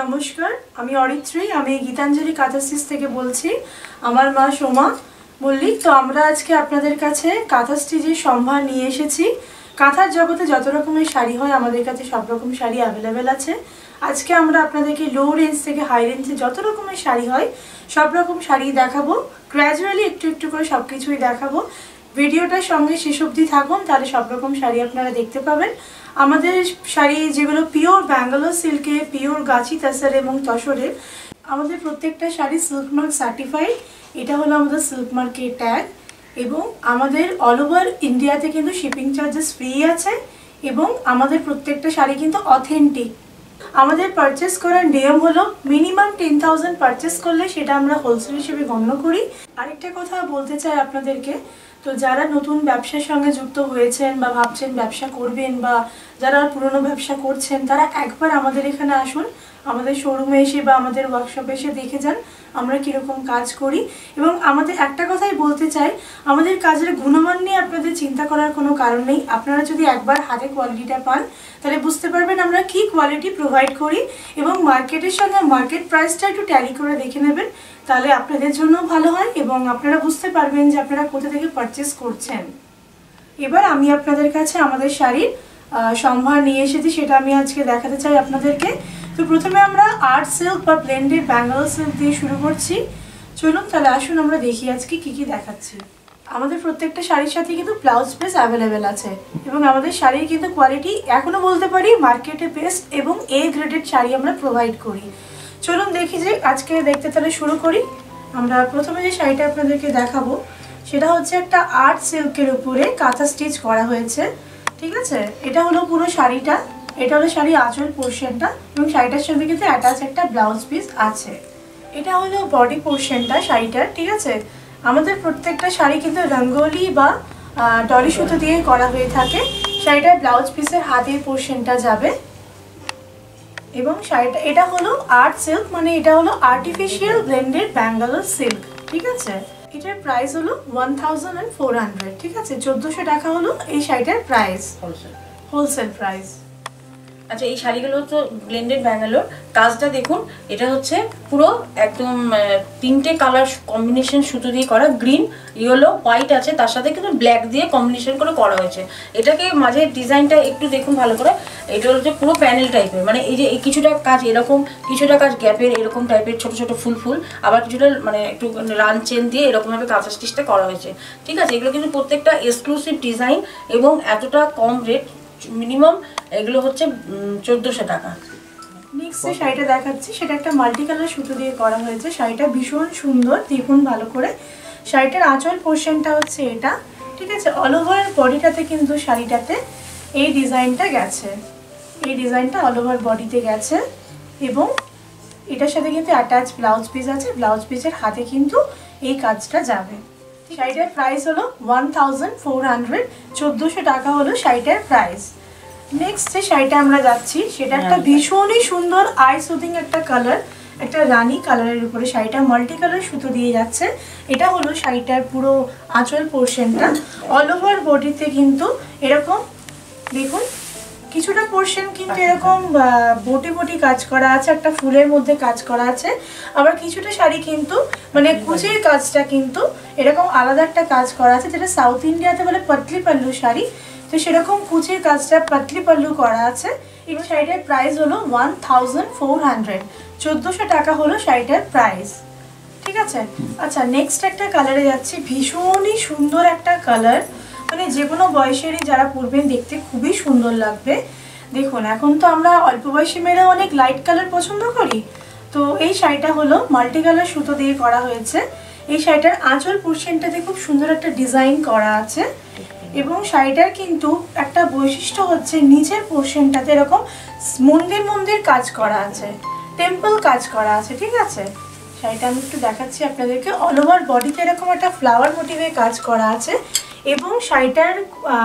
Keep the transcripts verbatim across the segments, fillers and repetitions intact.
নমস্কার, আমি অরিত্রী, আমি গীতাঞ্জলি কাঁথাস্টিচ থেকে বলছি। আমার মা সোমা মল্লিক। তো আমরা আজকে আপনাদের কাছে কাঁথা স্টিচের সম্ভার নিয়ে এসেছি। কাঁথার জগতে যত রকমের শাড়ি হয় আমাদের কাছে সব রকম শাড়ি অ্যাভেলেবেল আছে। আজকে আমরা আপনাদেরকে লো রেঞ্জ থেকে হাই রেঞ্জে যত রকমের শাড়ি হয় সব রকম শাড়ি দেখাবো। গ্র্যাজুয়ালি একটু একটু করে সব কিছুই দেখাবো। ভিডিওটার সঙ্গে শেষ অবধি থাকুন, তাহলে সব রকম শাড়ি আপনারা দেখতে পাবেন। আমাদের শাড়ি যেগুলো পিওর ব্যাঙ্গালোর সিল্কে, পিওর গাছি তাসার এবং তসরের, আমাদের প্রত্যেকটা শাড়ি সিল্ক মার্ক সার্টিফাইড। এটা হলো আমাদের সিল্ক মার্কের ট্যাগ এবং আমাদের অল ওভার ইন্ডিয়াতে কিন্তু শিপিং চার্জেস ফ্রি আছে এবং আমাদের প্রত্যেকটা শাড়ি কিন্তু অথেন্টিক। আমাদের পারচেস করার নিয়ম হলো মিনিমাম টেন থাউজেন্ড পারচেস করলে সেটা আমরা হোলসেল হিসেবে গণ্য করি। আরেকটা কথা বলতে চাই আপনাদেরকে, তো যারা নতুন ব্যবসার সঙ্গে যুক্ত হয়েছেন বা ভাবছেন ব্যবসা করবেন বা যারা পুরনো ব্যবসা করছেন, তারা একবার আমাদের এখানে আসুন, আমাদের শোরুমে এসে বা আমাদের ওয়ার্কশপে এসে দেখে যান আমরা কীরকম কাজ করি। এবং আমাদের একটা কথাই বলতে চাই, আমাদের কাজের গুণমান নিয়ে আপনাদের চিন্তা করার কোনো কারণ নেই। আপনারা যদি একবার হাতে কোয়ালিটিটা পান তাহলে বুঝতে পারবেন আমরা কি কোয়ালিটি প্রোভাইড করি এবং মার্কেটের সঙ্গে মার্কেট প্রাইসটা একটু ট্যালি করে দেখে নেবেন, তাহলে আপনাদের জন্য ভালো হয় এবং আপনারা বুঝতে পারবেন যে আপনারা কোথা থেকে পারচেস করছেন। এবার আমি আপনাদের কাছে আমাদের শাড়ির সম্ভার নিয়ে এসেছি, সেটা আমি আজকে দেখাতে চাই আপনাদেরকে। তো প্রথমে আমরা আর্ট সিল্ক বা ব্লেন্ডেড ব্যাঙ্গালোর সিল্ক দিয়ে শুরু করছি। চলুন তাহলে আসুন আমরা দেখি আজকে কি কি দেখাচ্ছি। আমাদের প্রত্যেকটা শাড়ির সাথে কিন্তু ব্লাউজ পিস অ্যাভেলেবেল আছে এবং আমাদের শাড়ির কিন্তু কোয়ালিটি এখনও বলতে পারি মার্কেটে বেস্ট এবং এ গ্রেডেড শাড়ি আমরা প্রোভাইড করি। চলুন দেখি যে আজকে দেখতে তাহলে শুরু করি। আমরা প্রথমে যে শাড়িটা আপনাদেরকে দেখাবো সেটা হচ্ছে একটা আর্ট সিল্কের উপরে কাঁথা স্টিচ করা হয়েছে, ঠিক আছে। এটা হলো পুরো শাড়িটা, এটা হলো শাড়ির আঁচল পোর্শনটা এবং শাড়িটার সঙ্গে কিন্তু অ্যাটাচ একটা ব্লাউজ পিস আছে। এটা হলো বডি পোর্শনটা শাড়িটার, ঠিক আছে। আমাদের প্রত্যেকটা শাড়ি কিন্তু রঙ্গোলি বা ডলি সুতো দিয়ে করা হয়ে থাকে। শাড়িটার ব্লাউজ পিসের হাতের পোর্শনটা যাবে এবং শাড়িটা এটা হলো আর্ট সিল্ক, মানে এটা হলো আর্টিফিশিয়াল ব্লেন্ডেড ব্যাঙ্গালোর সিল্ক, ঠিক আছে। এটার প্রাইস হলো one thousand and four hundred, ঠিক আছে। চোদ্দোশো টাকা হলো এই শাড়িটার প্রাইস, হোলসেল হোলসেল প্রাইস। আচ্ছা, এই শাড়িগুলো তো ব্লেন্ডেড ব্যাঙ্গালোর। কাজটা দেখুন, এটা হচ্ছে পুরো একদম তিনটে কালার কম্বিনেশন সুতো দিয়ে করা, গ্রিন, ইয়েলো, হোয়াইট আছে, তার সাথে কিন্তু ব্ল্যাক দিয়ে কম্বিনেশন করে করা হয়েছে। এটাকে মাঝে ডিজাইনটা একটু দেখুন ভালো করে। এটা হচ্ছে পুরো প্যানেল টাইপের, মানে এই যে কিছুটা কাজ এরকম, কিছুটা কাজ গ্যাপের এরকম টাইপের ছোট ছোট ফুল ফুল, আবার কিছুটা মানে একটু রান চেন দিয়ে এরকমভাবে কাঁথা স্টিচটা করা হয়েছে, ঠিক আছে। এগুলো কিন্তু প্রত্যেকটা এক্সক্লুসিভ ডিজাইন এবং এতটা কম রেট, মিনিমাম এগুলো হচ্ছে চোদ্দোশো টাকা। নেক্সট যে শাড়িটা দেখাচ্ছি সেটা একটা মাল্টি কালার সুতো দিয়ে করা হয়েছে। শাড়িটা ভীষণ সুন্দর, দেখুন ভালো করে। শাড়িটার আঁচল পোর্শনটা হচ্ছে এটা, ঠিক আছে। অল ওভার বডিটাতে কিন্তু শাড়িটাতে এই ডিজাইনটা গেছে, এই ডিজাইনটা অল ওভার বডিতে গেছে এবং এটার সাথে কিন্তু অ্যাটাচ ব্লাউজ পিস আছে। ব্লাউজ পিসের হাতে কিন্তু এই কাজটা যাবে। শাড়িটার প্রাইস হলো ওয়ান থাউজেন্ড ফোর হান্ড্রেড, চোদ্দোশো টাকা হলো শাড়িটার প্রাইস। নেক্সট যে শাড়িটা আমরা যাচ্ছি সেটা একটা ভীষণই সুন্দর আই সুদিং একটা কালার, একটা রানী কালারের উপরে শাড়িটা মাল্টি কালার সুতো দিয়ে যাচ্ছে। এটা হলো শাড়িটার পুরো আঁচল পোর্শনটা। অল ওভার বডিতে কিন্তু এরকম দেখুন কিছুটা পোর্শন কিন্তু এরকম বটি বটি কাজ করা আছে, একটা ফুলের মধ্যে কাজ করা আছে। আবার কিছুটা শাড়ি কিন্তু মানে কুচির কাজটা কিন্তু এরকম আলাদা একটা কাজ করা আছে, যেটা সাউথ ইন্ডিয়াতে বলে পাতলি পাল্লু শাড়ি। তো সেরকম কুচির কাজটা পাতলি পাল্লু করা আছে। এই শাড়িটার প্রাইস হলো ওয়ান থাউজেন্ড ফোর হান্ড্রেড, চোদ্দোশো টাকা হলো শাড়িটার প্রাইস, ঠিক আছে। আচ্ছা, নেক্সট একটা কালারে যাচ্ছি, ভীষণই সুন্দর একটা কালার, মানে যে কোনো বয়সেরই যারা পরবেন দেখতে খুবই সুন্দর লাগবে। দেখুন এখন তো আমরা অল্প বয়সী মেয়েরা অনেক লাইট কালার পছন্দ করি, তো এই শাড়িটা হলো মাল্টি কালার সুতো দিয়ে করা হয়েছে। এই শাড়িটার আঁচল পোর্শনটাতে খুব সুন্দর একটা ডিজাইন করা আছে এবং শাড়িটার কিন্তু একটা বৈশিষ্ট্য হচ্ছে নিচের পোর্শনটাতে এরকম মন্দির মন্দির কাজ করা আছে, টেম্পল কাজ করা আছে, ঠিক আছে। শাড়িটা আমি একটু দেখাচ্ছি আপনাদেরকে। অল ওভার বডিতে এরকম একটা ফ্লাওয়ার মোটিভে কাজ করা আছে এবং শাড়িটার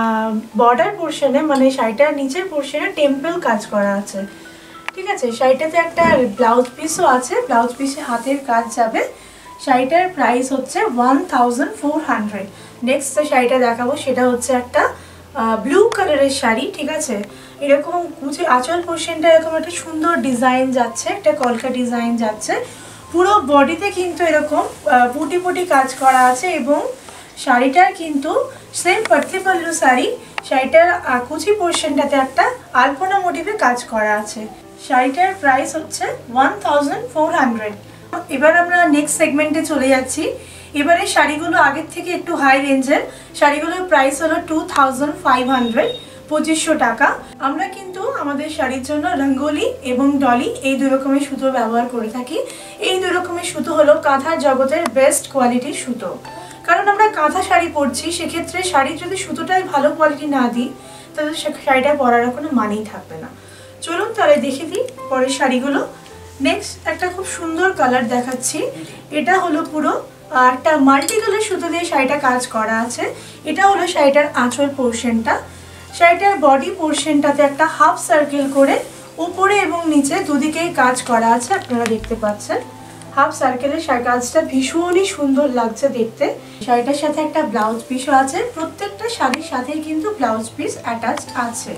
বর্ডার পোর্শনে মানে শাড়িটার নিচের পোর্শনে টেম্পল কাজ করা আছে, ঠিক আছে। শাড়িটাতে একটা ব্লাউজ পিসও আছে, ব্লাউজ পিসে হাতের কাজ যাবে। শাড়িটার প্রাইস হচ্ছে one thousand four hundred. Next যে শাড়িটা দেখাবো সেটা হচ্ছে একটা ব্লু কালারের শাড়ি, ঠিক আছে। এরকম কুচি আঁচল পোর্শনটা এরকম একটা সুন্দর ডিজাইন যাচ্ছে, একটা কলকা ডিজাইন যাচ্ছে। পুরো বডিতে কিন্তু এরকম পুটি পুটি কাজ করা আছে এবং শাড়িটার কিন্তু সেম পাটলি পাল্লু শাড়ি, শাড়িটার কুচি পোর্শনটাতে একটা আলপনা মোটিভে কাজ করা আছে। শাড়িটার প্রাইস হচ্ছে ওয়ান থাউজেন্ড ফোর হান্ড্রেড। এবার আমরা নেক্সট সেগমেন্টে চলে যাচ্ছি। এবারে শাড়িগুলো আগের থেকে একটু হাই রেঞ্জের, শাড়িগুলোর প্রাইস হলো টু থাউজেন্ড ফাইভ হান্ড্রেড, পঁচিশশো টাকা। আমরা কিন্তু আমাদের শাড়ির জন্য রঙ্গোলি এবং ডলি এই দুই রকমের সুতো ব্যবহার করে থাকি। এই দুই রকমের সুতো হলো কাঁথার জগতের বেস্ট কোয়ালিটির সুতো। কারণ আমরা কাঁথা শাড়ি পরছি, সেক্ষেত্রে শাড়ির যদি সুতোটাই ভালো কোয়ালিটি না দিই তাহলে সে শাড়িটা পরার কোনো মানেই থাকবে না। চলুন তাহলে দেখে দিই পরের শাড়িগুলো। নেক্সট একটা খুব সুন্দর কালার দেখাচ্ছি। এটা হলো পুরো একটা মাল্টি কালার সুতো দিয়ে শাড়িটা কাজ করা আছে। এটা হলো শাড়িটার আঁচল পোর্শনটা। শাড়িটার বডি পোর্শনটাতে একটা হাফ সার্কেল করে উপরে এবং নিচে দুদিকেই কাজ করা আছে, আপনারা দেখতে পাচ্ছেন। হাফ সার্কেলের কাজটা ভীষণই সুন্দর লাগছে দেখতে। শাড়িটার সাথে একটা ব্লাউজ পিসও আছে, প্রত্যেকটা শাড়ির সাথেই কিন্তু ব্লাউজ পিস অ্যাটাচড আছে,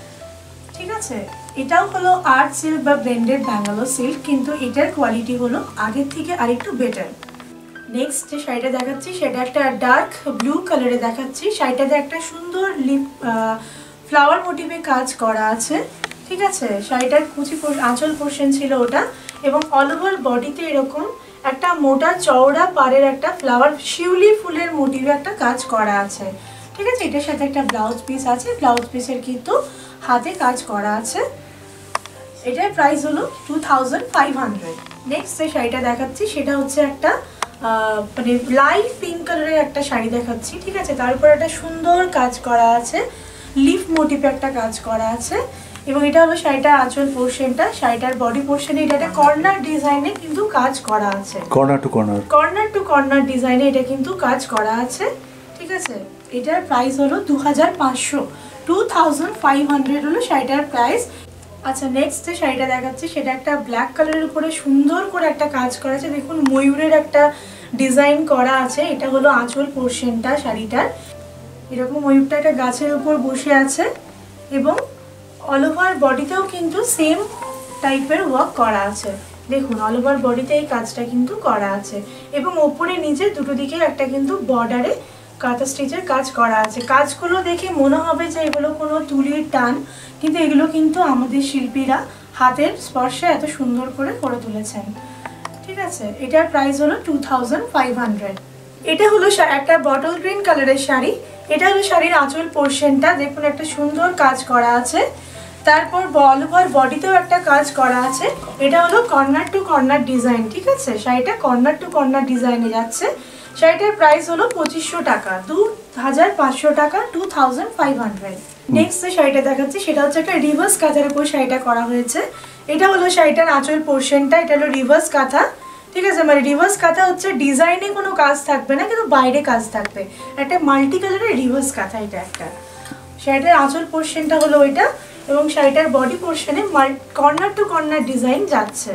ঠিক আছে। এটাও হলো আর্ট সিল্ক বা ব্লেন্ডেড ব্যাঙ্গালোর সিল্ক, কিন্তু এটার কোয়ালিটি হলো আগের থেকে আরেকটু বেটার। নেক্সট যে শাড়িটা দেখাচ্ছি সেটা একটা ডার্ক ব্লু কালারে দেখাচ্ছি। শাড়িটাতে একটা সুন্দর লিপ ফ্লাওয়ার মোটিভে কাজ করা আছে, ঠিক আছে। শাড়িটার কুচি আঁচল পোর্শন ছিল ওটা, এবং অল ওভার বডিতে এরকম একটা মোটা চওড়া পাড়ের একটা ফ্লাওয়ার শিউলি ফুলের মোটিভে একটা কাজ করা আছে, ঠিক আছে। এটার সাথে একটা ব্লাউজ পিস আছে, ব্লাউজ পিসের কিন্তু হাতে কাজ করা আছে। এটার প্রাইস হলো two thousand five hundred. Next যে শাড়িটা দেখাচ্ছি সেটা হচ্ছে একটা মানে লাইট পিঙ্ক কালারের একটা শাড়ি দেখাচ্ছি, ঠিক আছে। তার উপর একটা সুন্দর কাজ করা আছে, লিফ মোটিভে একটা কাজ করা আছে, এবং এটা হলো শাড়িটার আঁচল পোর্শনটা। শাড়িটার বডি পোর্শনে এটা একটা কর্নার ডিজাইনে কিন্তু কাজ করা আছে, corner to corner corner to corner ডিজাইনে এটা কিন্তু কাজ করা আছে, ঠিক আছে। এটার প্রাইস হলো দু হাজার পাঁচশো, টু থাউজেন্ড ফাইভ হান্ড্রেড হলো শাড়িটার প্রাইস। আচ্ছা, নেক্সট যে শাড়িটা দেখাচ্ছি সেটা একটা ব্ল্যাক কালারের উপরে সুন্দর করে একটা কাজ করা আছে। দেখুন ময়ূরের একটা ডিজাইন করা আছে। এটা হলো আঁচল পোর্শনটা শাড়িটার। এরকম ময়ূরটা একটা গাছের উপর বসে আছে, এবং অল ওভার বডিতেও কিন্তু সেম টাইপের ওয়ার্ক করা আছে। দেখুন অল ওভার বডিতে এই কাজটা কিন্তু করা আছে, এবং ওপরে নিচে দুটো দিকে একটা কিন্তু বর্ডারে কাঁথা স্টিচের কাজ করা আছে। কাজগুলো দেখে মনে হবে যে এগুলো কোনো তুলির টান, কিন্তু এগুলো কিন্তু আমাদের শিল্পীরা হাতের স্পর্শে এত সুন্দর করে করে তুলেছেন, ঠিক আছে। এটার প্রাইস হলো টু থাউজেন্ড ফাইভ হান্ড্রেড। এটা হলো একটা বটল গ্রিন কালারের শাড়ি। এটা হলো শাড়ির আঁচল পোর্শনটা। দেখুন একটা সুন্দর কাজ করা আছে, তারপর অল ওভার বডিতেও একটা কাজ করা আছে। এটা হলো কর্নার টু কর্নার ডিজাইন, ঠিক আছে। শাড়িটা কর্নার টু কর্নার ডিজাইনে যাচ্ছে। শাড়িটার প্রাইস হলো পঁচিশশো টাকা, দু হাজার পাঁচশো টাকা, two thousand five hundred. Next যে শাড়িটা দেখাচ্ছি সেটা হচ্ছে একটা রিভার্স কাঁথার উপর শাড়িটা করা হয়েছে। এটা হলো শাড়িটার আঁচল পোর্শনটা। এটা হলো রিভার্স কাঁথা, ঠিক আছে। মানে রিভার্স কাঁথা হচ্ছে ডিজাইনে কোনো কাজ থাকবে না, কিন্তু বাইরে কাজ থাকবে। একটা মাল্টি কালারের রিভার্স কাঁথা এটা একটা। শাড়িটার আঁচল পোর্শনটা হলো ওইটা, এবং শাড়িটার বডি পোর্শনে কর্নার টু কর্নার ডিজাইন যাচ্ছে।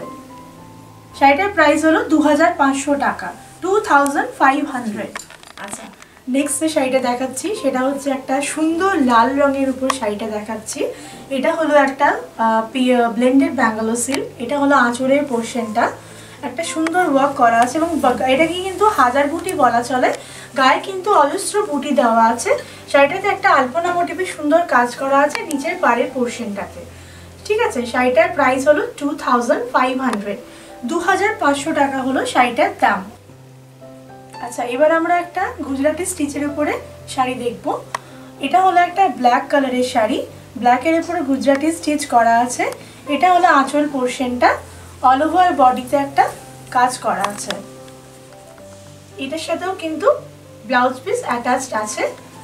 শাড়িটার প্রাইস হলো দু হাজার পাঁচশো টাকা, টু থাউজেন্ড ফাইভ হান্ড্রেড। আচ্ছা, নেক্সট যে শাড়িটা দেখাচ্ছি সেটা হচ্ছে একটা সুন্দর লাল রঙের উপর শাড়িটা দেখাচ্ছি। এটা হলো একটা ব্লেন্ডেড ব্যাঙ্গালোর সিল্ক। এটা হলো আঁচলের পোর্শনটা। একটা সুন্দর ওয়ার্ক করা আছে, এবং এটাকে কিন্তু হাজার বুটি বলা চলে। গায়ে কিন্তু অজস্র বুটি দেওয়া আছে। শাড়িটাতে একটা আলপনা মোটিভে সুন্দর কাজ করা আছে নিচের পাড়ের পোর্শনটাতে, ঠিক আছে। শাড়িটার প্রাইস হলো টু থাউজেন্ড ফাইভ হান্ড্রেড, দু হাজার পাঁচশো টাকা হলো শাড়িটার দাম। আচ্ছা, এবার আমরা একটা গুজরাটি স্টিচের উপরে শাড়ি দেখব। এটা হলো একটা ব্ল্যাক কালারের শাড়ি, ব্ল্যাকের উপরে গুজরাটি স্টিচ করা আছে। এটা হলো আঁচল পোর্শনটা। অল ওভার বডিতে একটা কাজ করা আছে। এটার সাথেও কিন্তু ব্লাউজ পিস অ্যাটাচড আছে।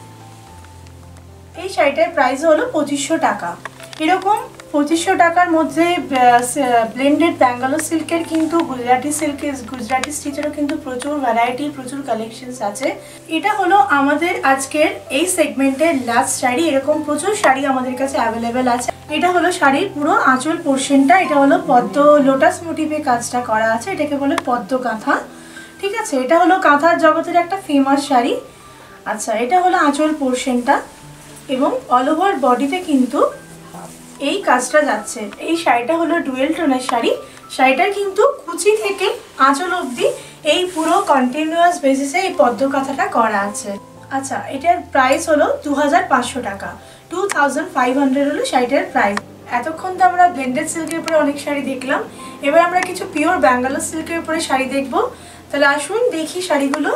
এই শাড়িটার প্রাইস হলো পঁচিশশো টাকা। এরকম পঁচিশশো টাকার মধ্যে ব্লেন্ডেড ব্যাঙ্গালোর সিল্কের কিন্তু গুজরাটি সিল্কের গুজরাটি স্টিচেরও কিন্তু প্রচুর ভ্যারাইটি, প্রচুর কালেকশনস আছে। এটা হলো আমাদের আজকের এই সেগমেন্টের লাস্ট শাড়ি। এরকম প্রচুর শাড়ি আমাদের কাছে অ্যাভেলেবেল আছে। এটা হলো শাড়ির পুরো আঁচল পোর্শনটা। এটা হলো পদ্ম লোটাস মোটিভে কাজটা করা আছে। এটাকে বলে পদ্ম কাঁথা, ঠিক আছে। এটা হলো কাঁথার জগতের একটা ফেমাস শাড়ি। আচ্ছা, এটা হলো আঁচল পোর্শনটা। এবং অল ওভার বডিতে কিন্তু এই কাজটা যাচ্ছে। এই শাড়িটা হলো ডুয়েল টোনের শাড়ি। শাড়িটার কিন্তু কুচি থেকে আঁচল অবধি এই পুরো কন্টিনিউয়াস বেসিসে এই পদ্ম কাঁথাটা করা আছে। আচ্ছা, এটার প্রাইস হলো দু হাজার পাঁচশো টাকা, টু থাউজেন্ড ফাইভ হান্ড্রেড হলো শাড়িটার প্রাইস। এতক্ষণ তো আমরা ব্লেন্ডেড সিল্কের উপরে অনেক শাড়ি দেখলাম, এবার আমরা কিছু পিওর ব্যাঙ্গালোর সিল্কের উপরে শাড়ি দেখবো। তাহলে আসুন দেখি শাড়িগুলো।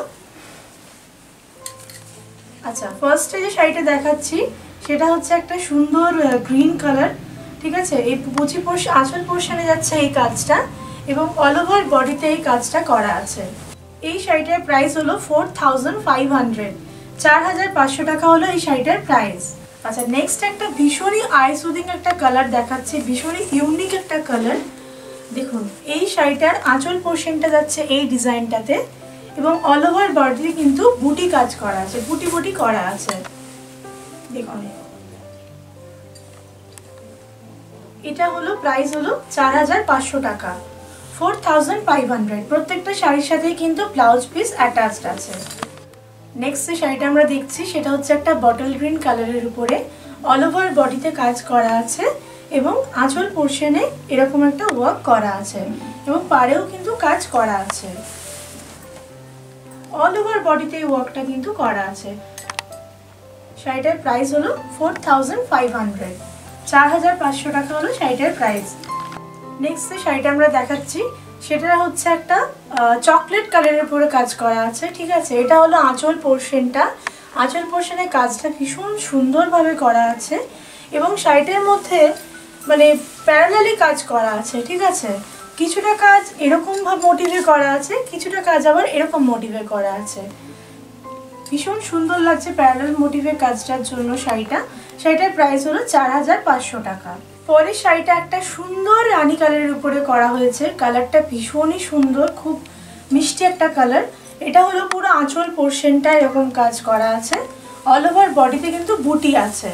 আচ্ছা, ফার্স্টে যে শাড়িটা দেখাচ্ছি সেটা হচ্ছে একটা সুন্দর গ্রিন কালার, ঠিক আছে। এই বুচি পোর্শন আঁচল পোর্শনে যাচ্ছে এই কাজটা এবং অল ওভার বডিতে এই কাজটা করা আছে। এই শাড়িটার প্রাইস হলো ফোর থাউজেন্ড ফাইভ হান্ড্রেড, চার হাজার পাঁচশো টাকা হলো এই শাড়িটার প্রাইস। আচ্ছা, নেক্সট একটা ভীষণই আই সুদিং একটা কালার দেখাচ্ছে, ভীষণই ইউনিক একটা কালার। দেখুন, এই শাড়িটার আঁচল পোর্শনটা যাচ্ছে এই ডিজাইনটাতে এবং অল ওভার বডিতে কিন্তু বুটি কাজ করা আছে, বুটি বুটি করা আছে। দেখুন, এটা হলো প্রাইস হলো চার হাজার পাঁচশো টাকা, ফোর থাউজেন্ড ফাইভ হান্ড্রেড। প্রত্যেকটা শাড়ির সাথেই কিন্তু ব্লাউজ পিস অ্যাটাচড আছে। নেক্সট যে শাড়িটা আমরা দেখছি সেটা হচ্ছে একটা বটল গ্রিন কালারের উপরে অল ওভার বডিতে কাজ করা আছে এবং আঁচল পোর্শনে এরকম একটা ওয়ার্ক করা আছে এবং পাড়েও কিন্তু কাজ করা আছে। অল ওভার বডিতে এই ওয়ার্কটা কিন্তু করা আছে। শাড়িটার প্রাইস হলো ফোর থাউজেন্ড ফাইভ হান্ড্রেড, চার হাজার পাঁচশো টাকা হলো শাড়িটার প্রাইস। নেক্সট যে শাড়িটা আমরা দেখাচ্ছি সেটা হচ্ছে একটা চকলেট কালারের উপরে কাজ করা আছে, ঠিক আছে। এটা হলো আঁচল পোর্শনটা, আঁচল পোর্শনে কাজটা ভীষণ সুন্দরভাবে করা আছে এবং শাড়িটার মধ্যে মানে প্যারালালি কাজ করা আছে, ঠিক আছে। কিছুটা কাজ এরকম ভাবে মোটিভে করা আছে, কিছুটা কাজ আবার এরকম মোটিভে করা আছে। ভীষণ সুন্দর লাগছে প্যারালাল মোটিভের কাজটার জন্য শাড়িটা। শাড়িটার প্রাইস হলো চার হাজার পাঁচশো টাকা। পরের শাড়িটা একটা সুন্দর রানী কালারের উপরে করা হয়েছে, কালারটা ভীষণই সুন্দর, খুব মিষ্টি একটা কালার। এটা হলো পুরো আঁচল পোর্শনটা এরকম কাজ করা আছে, অল ওভার বডিতে কিন্তু বুটি আছে,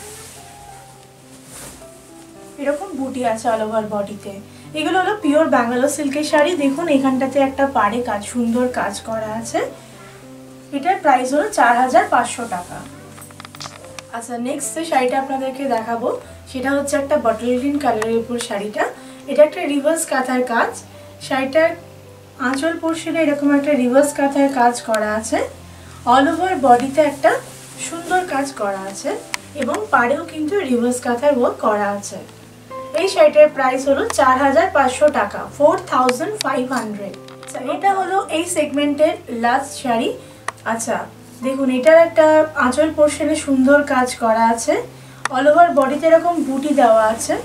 এরকম বুটি আছে অল ওভার বডিতে। এগুলো হলো পিওর ব্যাঙ্গালোর সিল্কের শাড়ি। দেখুন, এখানটাতে একটা পাড়ে কাজ সুন্দর কাজ করা আছে। এটার প্রাইস হলো চার হাজার পাঁচশো টাকা। আচ্ছা, নেক্সট যে শাড়িটা আপনাদেরকে দেখাবো সেটা হচ্ছে একটা বটল গ্রিন কালারের উপর শাড়িটা। এটা একটা রিভার্স কাঁথার কাজ। শাড়িটার আঁচল পোর্শনে এরকম একটা রিভার্স কাঁথার কাজ করা আছে, অল ওভার বডিতে একটা সুন্দর কাজ করা আছে এবং পাড়েও কিন্তু রিভার্স কাঁথার ওয়ার্ক করা আছে। এই শাড়িটার প্রাইস হলো চার হাজার পাঁচশো টাকা, ফোর থাউজেন্ড ফাইভ হান্ড্রেড। এটা হলো এই সেগমেন্টের লাস্ট শাড়ি। আচ্ছা, দেখুন, এটার একটা আঁচল পোর্শনে সুন্দর কাজ করা আছে, অল ওভার বডিতে এরকম বুটি দেওয়া আছে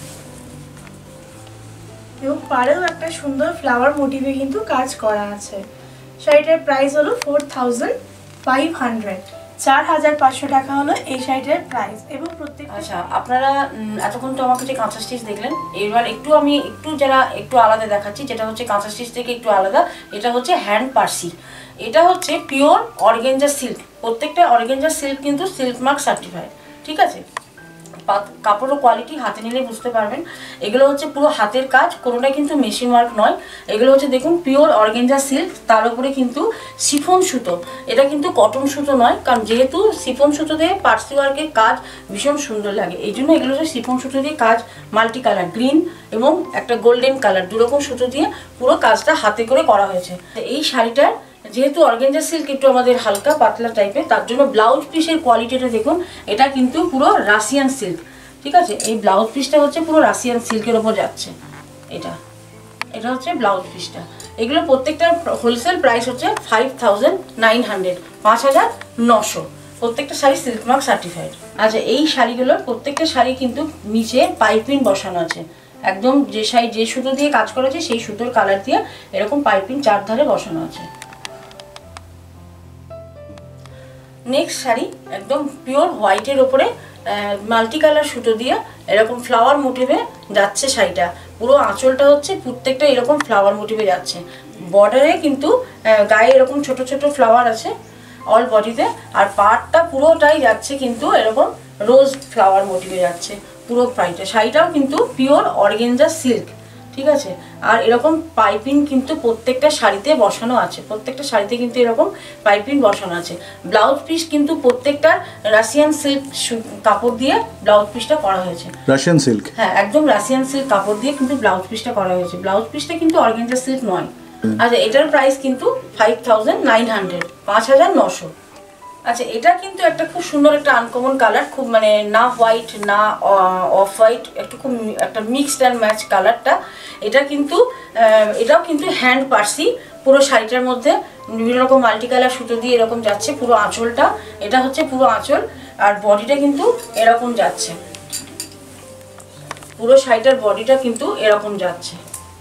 এবং পাড়েও একটা সুন্দর ফ্লাওয়ার মোটিভে কিন্তু কাজ করা আছে। শাড়িটার প্রাইস হলো ফোর থাউজেন্ড ফাইভ হান্ড্রেড, চার হাজার পাঁচশো টাকা হলো এই শাড়িটার প্রাইস। এবং প্রত্যেক আচ্ছা, আপনারা এতক্ষণ তো আমাকে যে কাঁচা স্টিচ দেখলেন, এবার একটু আমি একটু যারা একটু আলাদা দেখাচ্ছি, যেটা হচ্ছে কাঁচা স্টিচ থেকে একটু আলাদা। এটা হচ্ছে হ্যান্ড পার্সি। এটা হচ্ছে পিওর অর্গেঞ্জা সিল্ক। প্রত্যেকটা অর্গেঞ্জা সিল্ক কিন্তু সিল্ক মার্ক সার্টিফাইড, ঠিক আছে। কাপড়ের কোয়ালিটি হাতে নিলে বুঝতে পারবেন। এগুলো হচ্ছে পুরো হাতের কাজ, কোনোটাই কিন্তু মেশিন ওয়ার্ক নয়। এগুলো হচ্ছে দেখুন পিওর অর্গেঞ্জা সিল্ক, তার উপরে কিন্তু শিফন সুতো। এটা কিন্তু কটন সুতো নয়, কারণ যেহেতু শিফন সুতো দিয়ে পার্সি ওয়ার্কের কাজ ভীষণ সুন্দর লাগে, এই জন্য এগুলো হচ্ছে শিফন সুতো দিয়ে কাজ, মাল্টি কালার গ্রিন এবং একটা গোল্ডেন কালার, দুরকম সুতো দিয়ে পুরো কাজটা হাতে করে করা হয়েছে। এই শাড়িটার যেহেতু অর্গেঞ্জা সিল্ক একটু আমাদের হালকা পাতলা টাইপের, তার জন্য ব্লাউজ পিসের কোয়ালিটিটা দেখুন। এটা কিন্তু পুরো রাশিয়ান সিল্ক, ঠিক আছে। এই ব্লাউজ পিসটা হচ্ছে পুরো রাশিয়ান সিল্কের ওপর যাচ্ছে। এটা এটা হচ্ছে ব্লাউজ পিসটা। এগুলো প্রত্যেকটার হোলসেল প্রাইস হচ্ছে ফাইভ থাউজেন্ড নাইন হান্ড্রেড, পাঁচ হাজার নশো। প্রত্যেকটা শাড়ি সিল্ক মার্ক সার্টিফাইড। আচ্ছা, এই শাড়িগুলোর প্রত্যেকটা শাড়ি কিন্তু নিচে পাইপিং বসানো আছে, একদম যে শাড়ি যে সুতো দিয়ে কাজ করা আছে সেই সুতোর কালার দিয়ে এরকম পাইপিং চারধারে বসানো আছে। নেক্সট শাড়ি একদম পিওর হোয়াইটের ওপরে মাল্টি কালার সুতো দিয়ে এরকম ফ্লাওয়ার মোটিভে যাচ্ছে শাড়িটা। পুরো আঁচলটা হচ্ছে প্রত্যেকটা এরকম ফ্লাওয়ার মোটিভে যাচ্ছে। বর্ডারে কিন্তু গায়ে এরকম ছোট ছোট ফ্লাওয়ার আছে অল বডিতে, আর পাড়টা পুরোটাই যাচ্ছে কিন্তু এরকম রোজ ফ্লাওয়ার মোটিভে যাচ্ছে পুরো শাড়িটা। শাড়িটাও কিন্তু পিওর অর্গেঞ্জা সিল্ক, ঠিক আছে। আর এরকম পাইপিং কিন্তু প্রত্যেকটা শাড়িতে বসানো আছে, প্রত্যেকটা শাড়িতে কিন্তু এরকম পাইপিং বসানো আছে। ব্লাউজ পিস কিন্তু প্রত্যেকটা রাশিয়ান সিল্ক কাপড় দিয়ে ব্লাউজ পিসটা করা হয়েছে। রাশিয়ান সিল্ক, হ্যাঁ একদম রাশিয়ান সিল্ক কাপড় দিয়ে কিন্তু ব্লাউজ পিসটা করা হয়েছে। ব্লাউজ পিসটা কিন্তু অর্গানজা সিল্ক নয়। আচ্ছা এটার প্রাইস কিন্তু ফাইভ থাউজেন্ড নাইন হান্ড্রেড পাঁচ হাজার নশো। আচ্ছা এটা কিন্তু একটা খুব সুন্দর একটা আনকমন কালার, খুব মানে না হোয়াইট না অফ হোয়াইট, একটু খুব একটা মিক্সড অ্যান্ড ম্যাচ কালারটা। এটা কিন্তু এটাও কিন্তু হ্যান্ড পার্সি, পুরো শাড়িটার মধ্যে বিভিন্ন রকম মাল্টি কালার সুতো দিয়ে এরকম যাচ্ছে পুরো আঁচলটা। এটা হচ্ছে পুরো আঁচল, আর বডিটা কিন্তু এরকম যাচ্ছে, পুরো শাড়িটার বডিটা কিন্তু এরকম যাচ্ছে,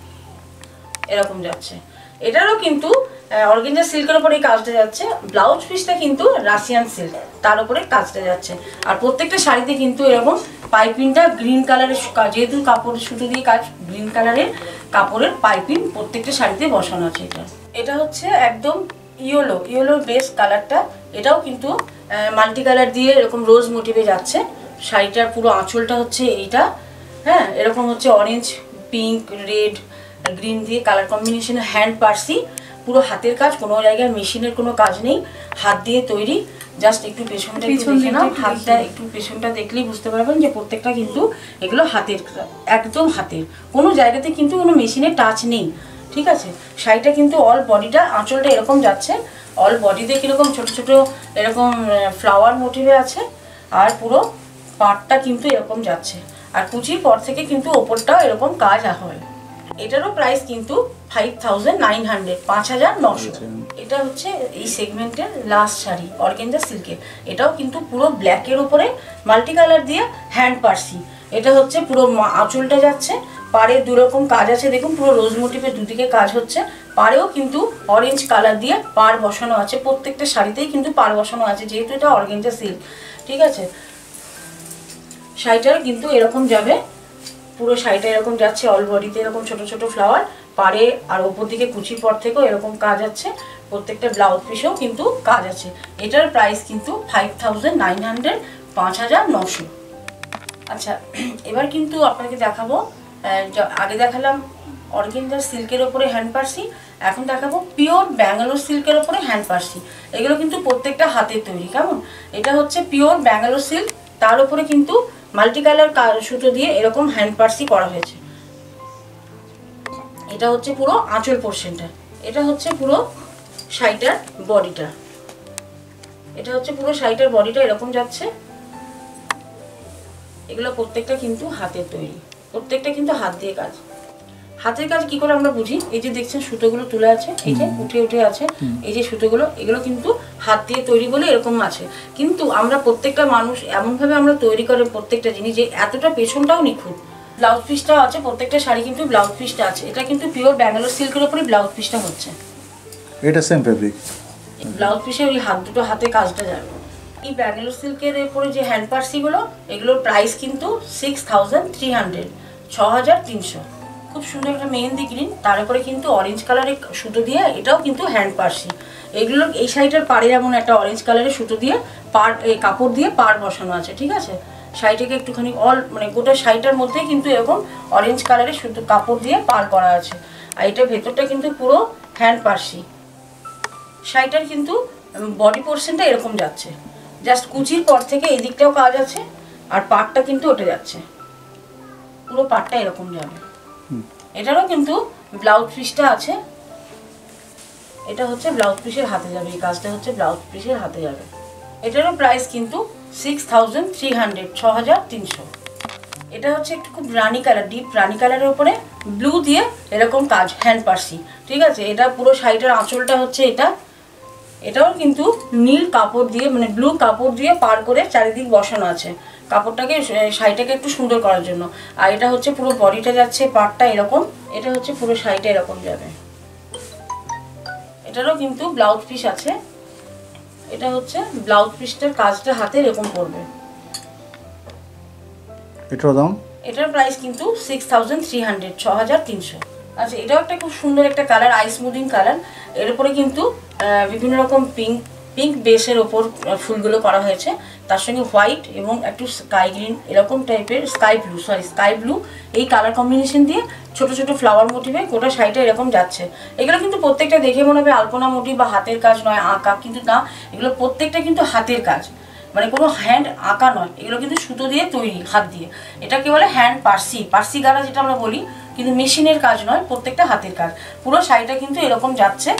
এরকম যাচ্ছে। এটারও কিন্তু অর্গানজা সিল্কের উপরে কাজটা যাচ্ছে। ব্লাউজ পিসটা কিন্তু রাশিয়ান সিল্ক, তার উপরে কাজটা যাচ্ছে। আর প্রত্যেকটা শাড়িতে কিন্তু এরকম পাইপিংটা গ্রিন কালারের, যেহেতু কাপড়ের সুতো দিয়ে কাজ, গ্রিন কালারের কাপড়ের পাইপিং প্রত্যেকটা শাড়িতে বসানো আছে। এটা এটা হচ্ছে একদম ইয়েলো, ইয়েলো বেস কালারটা। এটাও কিন্তু মাল্টি কালার দিয়ে এরকম রোজ মোটিভে যাচ্ছে। শাড়িটার পুরো আঁচলটা হচ্ছে এইটা, হ্যাঁ এরকম হচ্ছে অরেঞ্জ, পিঙ্ক, রেড, গ্রিন দিয়ে কালার কম্বিনেশনে হ্যান্ড পার্সি, পুরো হাতের কাজ, কোনো জায়গায় মেশিনের কোনো কাজ নেই, হাত দিয়ে তৈরি। জাস্ট একটু পেছনটা একটু দেখে নাও, হাতটা একটু পেছনটা দেখলেই বুঝতে পারবেন যে প্রত্যেকটা কিন্তু এগুলো হাতের, একদম হাতের, কোনো জায়গাতে কিন্তু কোনো মেশিনের টাচ নেই। ঠিক আছে। শাড়িটা কিন্তু অল বডিটা, আঁচলটা এরকম যাচ্ছে, অল বডিতে কীরকম ছোটো ছোটো এরকম ফ্লাওয়ার মোটিভে আছে, আর পুরো পাটটা কিন্তু এরকম যাচ্ছে। আর কুচির পর থেকে কিন্তু ওপরটাও এরকম কাজ হয়। এটারও প্রাইস কিন্তু ফাইভ থাউজেন্ড নাইন হান্ড্রেড পাঁচ হাজার নশো। এটা হচ্ছে এই সেগমেন্টের লাস্ট শাড়ি অর্গানজা সিল্কের। এটাও কিন্তু পুরো ব্ল্যাকের উপরে মাল্টি কালার দিয়ে হ্যান্ড পার্সি। এটা হচ্ছে পুরো আঁচলটা যাচ্ছে, পাড়ে দুরকম কাজ আছে, দেখুন পুরো রোজ মোটিভের দুদিকে কাজ হচ্ছে। পাড়েও কিন্তু অরেঞ্জ কালার দিয়ে পাড় বসানো আছে, প্রত্যেকটা শাড়িতেই কিন্তু পাড় বসানো আছে, যেহেতু এটা অর্গানজা সিল্ক। ঠিক আছে। শাড়িটার কিন্তু এরকম যাবে, পুরো শাড়িটা এরকম যাচ্ছে, অল বডিতে এরকম ছোট ছোট ফ্লাওয়ার, পাড়ে আর ওপর দিকে কুচির পর থেকেও এরকম কাজ আছে, প্রত্যেকটা ব্লাউজ পিসেও কিন্তু কাজ আছে। এটার প্রাইস কিন্তু ফাইভ থাউজেন্ড নাইন হান্ড্রেড পাঁচ হাজার নশো। আচ্ছা এবার কিন্তু আপনাকে দেখাবো, আগে দেখালাম অর্গানজা সিল্কের ওপরে হ্যান্ড পার্সি, এখন দেখাবো পিওর ব্যাঙ্গালোর সিল্কের ওপরে হ্যান্ড পার্সি। এগুলো কিন্তু প্রত্যেকটা হাতের তৈরি, কেমন? এটা হচ্ছে পিওর ব্যাঙ্গালোর সিল্ক, তার উপরে কিন্তু মাল্টি কালার সুতো দিয়ে এরকম হ্যান্ড পার্সি করা হয়েছে। এটা হচ্ছে পুরো আঁচল পোর্শনটা, এটা হচ্ছে পুরো শাড়িটার বডিটা, এটা হচ্ছে পুরো শাড়িটার বডিটা এরকম যাচ্ছে। এগুলো প্রত্যেকটা কিন্তু হাতের তৈরি, প্রত্যেকটা কিন্তু হাত দিয়ে কাজ। হাতের কাজ কি করে আমরা বুঝি? এই যে দেখছেন সুতোগুলো তুলে আছে, এই যে উঠে উঠে আছে, এই যে সুতোগুলো, এগুলো কিন্তু হাত দিয়ে তৈরি বলে এরকম আছে। কিন্তু আমরা প্রত্যেকটা মানুষ এমনভাবে আমরা তৈরি করে প্রত্যেকটা জিনিস যে এতটা পেছনটাও নিখুঁত। ব্লাউজ পিসটাও আছে, প্রত্যেকটা শাড়ি কিন্তু ব্লাউজ পিসটা আছে। এটা কিন্তু পিওর ব্যাঙ্গালোর সিল্কের উপরে ব্লাউজ পিসটা হচ্ছে, এটা সেম ফেব্রিক। ব্লাউজ পিসে ওই হাত দুটো হাতে কাজটা যাবে। এই ব্যাঙ্গালোর সিল্কের উপরে যে হ্যান্ড পার্সিগুলো, এগুলোর প্রাইস কিন্তু সিক্স থাউজেন্ড থ্রি হান্ড্রেড ছ হাজার তিনশো। খুব সুন্দর একটা মেহেন্দি গ্রিন, তার উপরে কিন্তু অরেঞ্জ কালারের সুতো দিয়ে, এটাও কিন্তু হ্যান্ড পার্সি। এগুলো এই শাড়িটার পাড়ে যেমন একটা অরেঞ্জ কালারের সুতো দিয়ে পাড়, এই কাপড় দিয়ে পাড় বসানো আছে। ঠিক আছে। শাড়িটাকে একটুখানি অল মানে গোটা শাড়িটার মধ্যে কিন্তু এরকম অরেঞ্জ কালারের সুতো কাপড় দিয়ে পাড় করা আছে। আর এটার ভেতরটা কিন্তু পুরো হ্যান্ড পার্সি। শাড়িটার কিন্তু বডি পোর্শনটা এরকম যাচ্ছে, জাস্ট কুচির পর থেকে এই দিকটাও কাজ আছে, আর পাড়টা কিন্তু ওঠে যাচ্ছে, পুরো পাড়টা এরকম যাবে। এটারও কিন্তু ব্লাউজ পিসটা আছে, এটা হচ্ছে ব্লাউজ পিসের হাতে যাবে, এই কাজটা হচ্ছে ব্লাউজ পিসের হাতে যাবে। এটারও প্রাইস কিন্তু সিক্স থাউজেন্ড থ্রি হান্ড্রেড ছ হাজার তিনশো। এটা হচ্ছে একটু খুব রানি কালার, ডিপ রানি কালারের উপরে ব্লু দিয়ে এরকম কাজ, হ্যান্ড পার্সি। ঠিক আছে। এটা পুরো শাড়িটার আঁচলটা হচ্ছে এটা, এটাও কিন্তু নীল কাপড় দিয়ে মানে ব্লু কাপড় দিয়ে পার করে চারিদিক বসানো আছে, কাপড়টাকে শাড়িটাকে একটু সুন্দর করার জন্য। আর এটা হচ্ছে পুরো বডিটা যাচ্ছে, পাড়টা এরকম, এটা হচ্ছে পুরো শাড়িটা এরকম যাবে। এটারও কিন্তু ব্লাউজ পিস আছে, এটা হচ্ছে ব্লাউজ পিসটার কাজটা হাতে এরকম করবে। এটার দাম, এটার প্রাইস কিন্তু সিক্স থাউজেন্ড থ্রি হান্ড্রেড ছ হাজার তিনশো। আচ্ছা এটাও একটা খুব সুন্দর একটা কালার, আই স্মুদিং কালার। এর উপরে কিন্তু বিভিন্ন রকম পিঙ্ক পিঙ্ক বেসের ওপর ফুলগুলো করা হয়েছে, তার সঙ্গে হোয়াইট এবং একটু স্কাই গ্রিন এরকম টাইপের, sky blue sorry sky blue এই কালার কম্বিনেশন দিয়ে ছোট ছোট ফ্লাওয়ার মোটিভে গোটা শাড়িটা এরকম যাচ্ছে। এগুলো কিন্তু প্রত্যেকটা দেখে মনে হবে আলপনা মোটিভ বা হাতের কাজ নয়, আঁকা, কিন্তু না, এগুলো প্রত্যেকটা কিন্তু হাতের কাজ, মানে কোনো হ্যান্ড আঁকা নয়, এগুলো কিন্তু সুতো দিয়ে তৈরি, হাত দিয়ে। এটাকে বলে হ্যান্ড পার্সি, পার্সি গালা যেটা আমরা বলি, কিন্তু মেশিনের কাজ নয়, প্রত্যেকটা হাতের কাজ। পুরো শাড়িটা কিন্তু এরকম যাচ্ছে,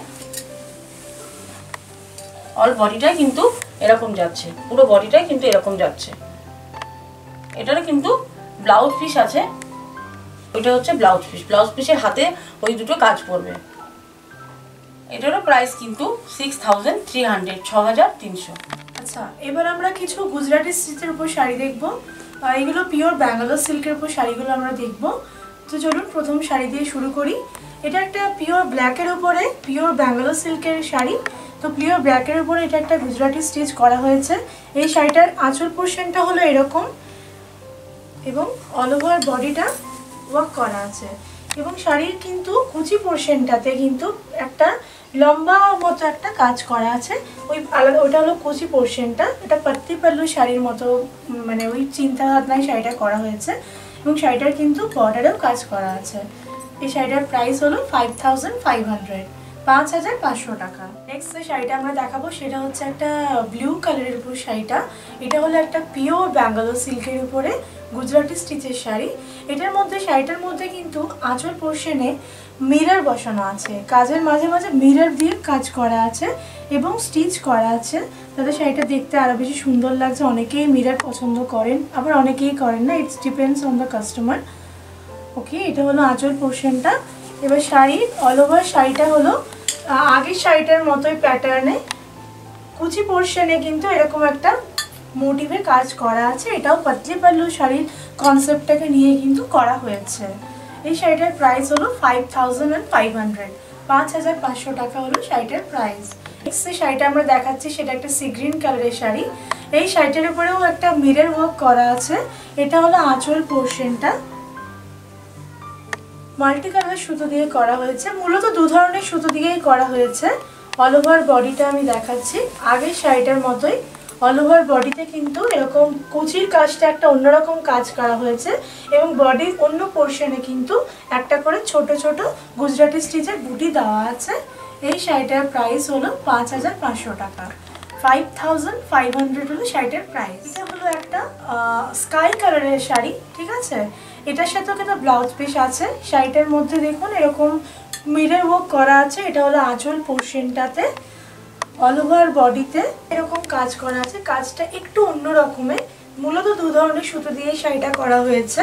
অল বডিটাই কিন্তু এরকম যাচ্ছে, পুরো বডিটাই কিন্তু এরকম যাচ্ছে। এটারও কিন্তু ব্লাউজ পিস আছে, ওইটা হচ্ছে ব্লাউজ পিস, ব্লাউজ পিসের হাতে ওই দুটো কাজ পড়বে। এটারও প্রাইস কিন্তু সিক্স থাউজেন্ড থ্রি হান্ড্রেড, ছ হাজার তিনশো। আচ্ছা, এবার আমরা কিছু গুজরাটি স্টিচের উপর শাড়ি দেখবো। এগুলো পিওর ব্যাঙ্গালোর সিল্কের উপর শাড়িগুলো আমরা দেখবো। তো চলুন প্রথম শাড়ি দিয়ে শুরু করি। এটা একটা পিওর ব্ল্যাকের উপরে পিওর ব্যাঙ্গালোর সিল্কের শাড়ি। তো পিওর ব্ল্যাকের উপরে এটা একটা গুজরাটি স্টিচ করা হয়েছে। এই শাড়িটার আঁচল পোর্শনটা হলো এরকম এবং অল ওভার বডিটা ওয়ার্ক করা আছে, এবং শাড়ির কিন্তু কুচি পোর্শনটাতে কিন্তু একটা লম্বা মতো একটা কাজ করা আছে। ওই আলাদা ওইটা হলো কুচি পোর্শনটা, এটা পাত্তি পাল্লু শাড়ির মতো, মানে ওই চিন্তা ভাবনায় শাড়িটা করা হয়েছে, এবং শাড়িটার কিন্তু বর্ডারেও কাজ করা আছে। এই শাড়িটার প্রাইস হলো ফাইভ থাউজেন্ড ফাইভ হান্ড্রেড, পাঁচ হাজার পাঁচশো টাকা। নেক্সট যে শাড়িটা আমরা দেখাবো সেটা হচ্ছে একটা ব্লু কালারের উপর শাড়িটা। এটা হলো একটা পিওর ব্যাঙ্গালোর সিল্কের উপরে গুজরাটি স্টিচের শাড়ি। এটার মধ্যে শাড়িটার মধ্যে কিন্তু আঁচল পোর্শনে মিরর বসানো আছে, কাজের মাঝে মাঝে মিরর দিয়ে কাজ করা আছে এবং স্টিচ করা আছে, তাতে শাড়িটা দেখতে আরও বেশি সুন্দর লাগছে। অনেকেই মিরর পছন্দ করেন, আবার অনেকেই করেন না, it's depends on the customer. Okay, এটা হলো আঁচল পোর্শনটা। এবার শাড়ির অল ওভার শাড়িটা হলো আগের শাড়িটার মতোই প্যাটার্নে, কুচি পোর্শনে কিন্তু এরকম একটা মোটিভে কাজ করা আছে। এটাও পাতলি পাল্লু শাড়ির কনসেপ্টটাকে নিয়ে কিন্তু করা হয়েছে। এই শাড়িটার প্রাইস হলো five thousand and five hundred, পাঁচ হাজার পাঁচশো টাকা হলো শাড়িটার প্রাইস। নেক্সট যে শাড়িটা আমরা দেখাচ্ছি সেটা একটা সি গ্রিন কালারের শাড়ি। এই শাড়িটার উপরেও একটা মিরর ওয়ার্ক করা আছে। এটা হলো আঁচল পোর্শনটা, মাল্টি কালার সুতো দিয়ে করা হয়েছে, মূলত দু ধরনের সুতো দিয়েই করা হয়েছে। অল ওভার বডিটা আমি দেখাচ্ছি আগের শাড়িটার মতোই। অল ওভার বডিতে কিন্তু এরকম কুচির কাজটা একটা অন্যরকম কাজ করা হয়েছে, এবং বডির অন্য পোর্শনে কিন্তু একটা করে ছোট ছোট গুজরাটি স্টিচের বুটি দেওয়া আছে। এই শাড়িটার প্রাইস হলো পাঁচ হাজার পাঁচশো টাকা, ফাইভ থাউজেন্ড ফাইভ হান্ড্রেড হলো শাড়িটার প্রাইস। এটা হলো একটা স্কাই কালারের শাড়ি, ঠিক আছে। এটার সাথেও কিন্তু ব্লাউজ পিস আছে। শাড়িটার মধ্যে দেখুন এরকম মিরর ওয়ার্ক করা আছে। এটা হলো আঁচল পোর্শনটাতে, অল ওভার বডিতে এরকম কাজ করা আছে। কাজটা একটু অন্য রকমের, মূলত দু ধরনের সুতো দিয়ে শাড়িটা করা হয়েছে।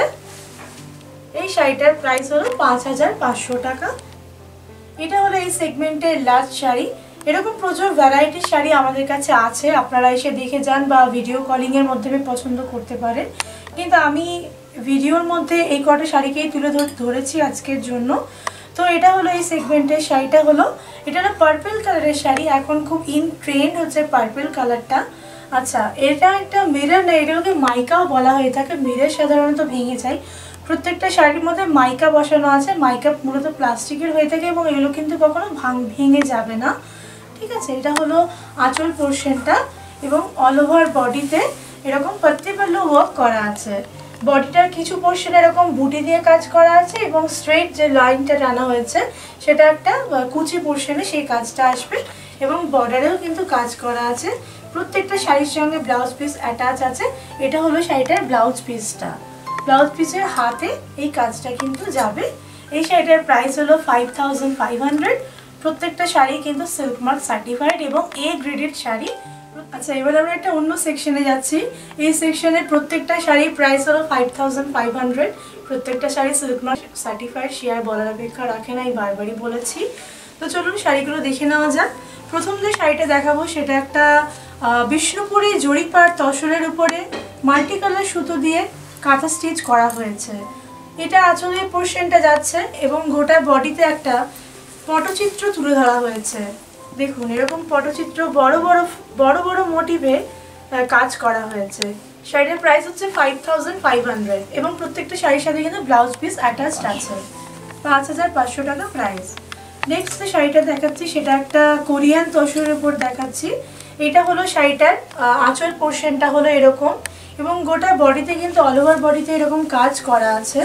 এই শাড়িটার প্রাইস হলো পাঁচ হাজার পাঁচশো টাকা। এটা হলো এই সেগমেন্টের লাস্ট শাড়ি। এরকম প্রচুর ভ্যারাইটির শাড়ি আমাদের কাছে আছে, আপনারা এসে দেখে যান বা ভিডিও কলিংয়ের মাধ্যমে পছন্দ করতে পারেন, কিন্তু আমি ভিডিওর মধ্যে এই কটা শাড়িকেই তুলে ধরেছি আজকের জন্য। তো এটা হলো এই সেগমেন্টের শাড়িটা হলো, এটা হলো পার্পল কালারের শাড়ি। এখন খুব ইন ট্রেন্ড হচ্ছে পার্পল কালারটা। আচ্ছা, এটা একটা মিরর না, এটাকে মাইকাও বলা হয়ে থাকে। মিরর সাধারণত ভেঙে যায়, প্রত্যেকটা শাড়ির মধ্যে মাইকা বসানো আছে। মাইকা মূলত প্লাস্টিকের হয়ে থাকে এবং এগুলো কিন্তু কখনো ভাঙ ভেঙে যাবে না, ঠিক আছে। এটা হলো আঁচল পোর্শনটা, এবং অল ওভার বডিতে এরকম পাত্তি পাল্লু ওয়ার্ক করা আছে। বডিটার কিছু পোর্শন এরকম বুটি দিয়ে কাজ করা আছে, এবং স্ট্রেট যে লাইনটা টানা হয়েছে সেটা একটা কুচি পোর্শনে সেই কাজটা আসবে, এবং বর্ডারেও কিন্তু কাজ করা আছে। প্রত্যেকটা শাড়ির সঙ্গে ব্লাউজ পিস অ্যাটাচ আছে। এটা হলো শাড়িটার ব্লাউজ পিসটা। ব্লাউজ পিসের হাতে এই কাজটা কিন্তু যাবে। এই শাড়িটার প্রাইস হলো ফাইভ থাউজেন্ড ফাইভ হান্ড্রেড। প্রত্যেকটা শাড়ি কিন্তু সিল্ক মার্ক সার্টিফাইড এবং এ গ্রেডেড শাড়ি। আচ্ছা, এবার আমরা একটা অন্য সেকশনে যাচ্ছি। এই সেকশনের প্রত্যেকটা শাড়ির প্রাইস হলো ফাইভ থাউজেন্ড ফাইভ হান্ড্রেড। প্রত্যেকটা শাড়ি সিল্ক মার্ক সার্টিফাইড, শেয়ার বলার অপেক্ষা রাখে না, আমি বারবারই বলেছি। তো চলুন শাড়িগুলো দেখে নেওয়া যাক। প্রথম যে শাড়িটা দেখাবো সেটা একটা বিষ্ণুপুরি জরিপার তসরের উপরে মাল্টি কালার সুতো দিয়ে কাঁথা স্টিচ করা হয়েছে। এটা আঁচলের পোর্শনটা যাচ্ছে এবং গোটা বডিতে একটা পটচিত্র তুলে ধরা হয়েছে। দেখুন এরকম পটচিত্র বড় বড় বড় বড় মোটিভে কাজ করা হয়েছে। শাড়ির প্রাইস হচ্ছে ফাইভ থাউজেন্ড ফাইভ হান্ড্রেড এবং প্রত্যেকটা শাড়ির সাথে কিন্তু ব্লাউজ পিস অ্যাটাচড আছে। পাঁচ হাজার পাঁচশো টাকা প্রাইস। নেক্সট যে শাড়িটা দেখাচ্ছি সেটা একটা কোরিয়ান তসরের উপর দেখাচ্ছি। এটা হলো শাড়িটার আঁচল পোর্শনটা হলো এরকম, এবং গোটা বডিতে কিন্তু অল ওভার বডিতে এরকম কাজ করা আছে।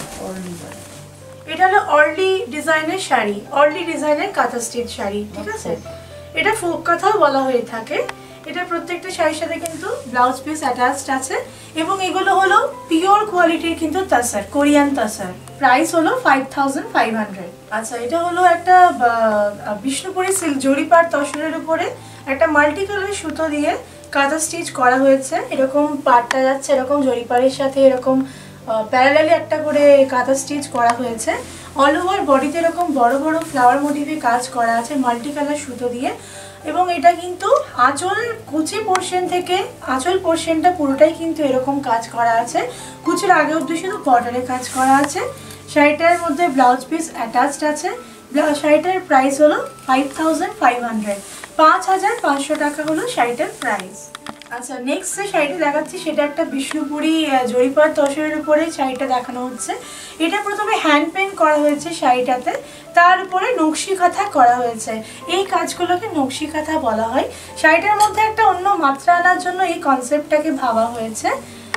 এটা হলো অর্লি ডিজাইনের শাড়ি, অর্লি ডিজাইনের কাঁথা স্টিচ শাড়ি, ঠিক আছে। এটা ফোক কাঁথাও বলা হয়ে থাকে। এটা প্রত্যেকটা শাড়ির সাথে কিন্তু ব্লাউজ পিস অ্যাটাচড আছে, এবং এগুলো হলো পিওর কোয়ালিটির কিন্তু তাসার, কোরিয়ান তাসার। প্রাইস হলো ফাইভ থাউজেন্ড ফাইভ হান্ড্রেড। আচ্ছা, এটা হলো একটা বিষ্ণুপুরি সিল্ক জরিপার তসরের উপরে একটা মাল্টি কালার সুতো দিয়ে কাঁথা স্টিচ করা হয়েছে। এরকম পাটটা যাচ্ছে এরকম জরিপারের সাথে, এরকম প্যারালালি একটা করে কাঁথা স্টিচ করা হয়েছে। অল ওভার বডিতে এরকম বড় বড় ফ্লাওয়ার মোটিভে কাজ করা আছে মাল্টি কালার সুতো দিয়ে, এবং এটা কিন্তু আঁচল কুচি পোর্শন থেকে আঁচল পোর্শনটা পুরোটাই কিন্তু এরকম কাজ করা আছে। কুচির আগে অবধি শুধু বর্ডারে কাজ করা আছে। শাড়িটার মধ্যে ব্লাউজ পিস অ্যাটাচড আছে। শাড়িটার প্রাইস হলো ফাইভ থাউজেন্ড ফাইভ হান্ড্রেড, পাঁচ হাজার পাঁচশো টাকা হলো শাড়িটার প্রাইস। আচ্ছা, নেক্সট যে শাড়িটা দেখাচ্ছি সেটা একটা বিষ্ণুপুরি জরিপার তসরের উপরে শাড়িটা দেখানো হচ্ছে। এটা প্রথমে হ্যান্ড পেইন্ট করা হয়েছে শাড়িটাতে, তার উপরে নকশি কাঁথা করা হয়েছে। এই কাজগুলোকে নকশি কাঁথা বলা হয়। শাড়িটার মধ্যে একটা অন্য মাত্রা আনার জন্য এই কনসেপ্টটাকে ভাবা হয়েছে।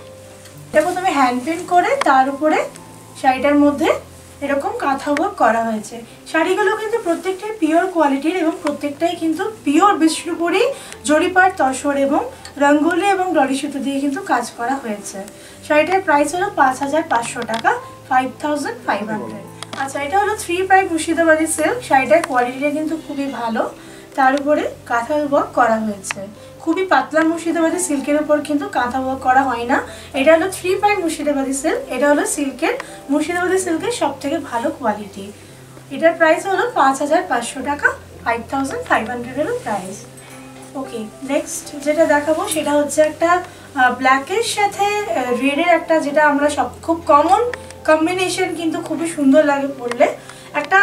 এটা প্রথমে হ্যান্ড পেইন্ট করে তার উপরে শাড়িটার মধ্যে এরকম কাঁথা ওয়ার্ক করা হয়েছে। শাড়িগুলো কিন্তু প্রত্যেকটাই পিওর কোয়ালিটির, এবং প্রত্যেকটাই কিন্তু পিওর বিষ্ণুপুরি জরিপার তসর এবং রঙ্গোলি এবং ডরি সুতো দিয়ে কিন্তু কাজ করা হয়েছে। শাড়িটার প্রাইস হলো পাঁচ হাজার পাঁচশো টাকা, ফাইভ থাউজেন্ড ফাইভ হান্ড্রেড। আচ্ছা, এটা হলো থ্রি পাই মুর্শিদাবাদী সিল্ক। শাড়িটার কোয়ালিটিটা কিন্তু খুবই ভালো, তার উপরে কাঁথা ওয়ার্ক করা হয়েছে। খুবই পাতলা মুর্শিদাবাদী সিল্কের উপর কিন্তু কাঁথা ওয়ার্ক করা হয় না। এটা হলো থ্রি পাই মুর্শিদাবাদী সিল্ক। এটা হলো সিল্কের মুর্শিদাবাদী সিল্কের সব থেকে ভালো কোয়ালিটি। এটার প্রাইস হলো পাঁচ হাজার পাঁচশো টাকা, ফাইভ থাউজেন্ড ফাইভ হান্ড্রেড হলো প্রাইস। ওকে, নেক্সট যেটা দেখাবো সেটা হচ্ছে একটা ব্ল্যাকের সাথে রেডের একটা, যেটা আমরা সব খুব কমন কম্বিনেশন, কিন্তু খুবই সুন্দর লাগে পরলে। একটা